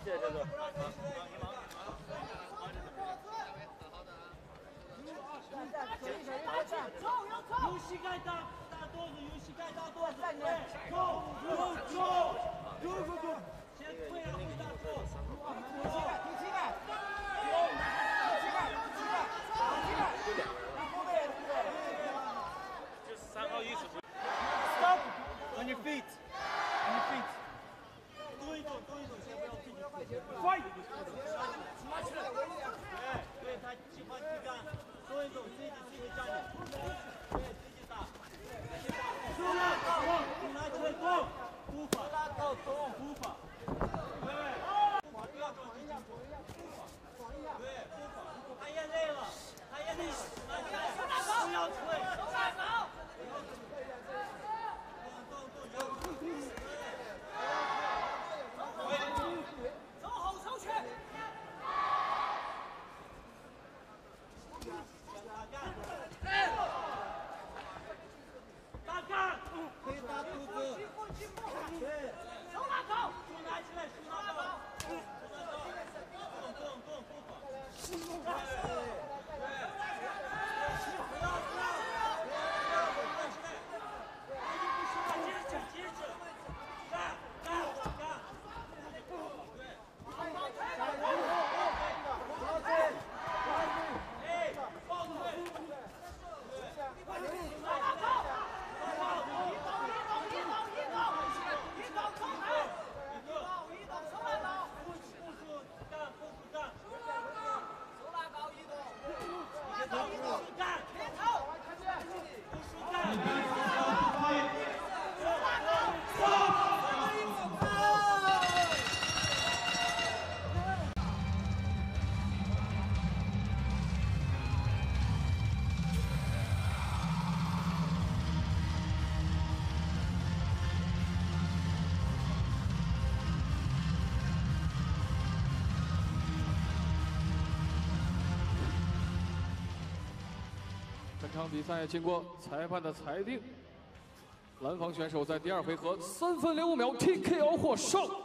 谢谢陈总。 用膝盖打肚子，用膝盖打肚子。走，先退了回打肚。 踢膝盖。 就是3号意识。 Stop on your feet. On your feet. 动一动，先不要自己。 Fight. 对，他喜欢体感，动一动，自己站着，对，自己打。出来，拿起来动，步伐，对，不要着急进步，对，步伐，他也累了，拿起来，不要退，走后手拳。 打杆，可以打肚子，对，手拿高，手拿起来，手拿高，动，步伐，对，不要，接着，干，对，抱腿。 本场比赛经过裁判的裁定，蓝方选手在第2回合3分05秒 TKO 获胜。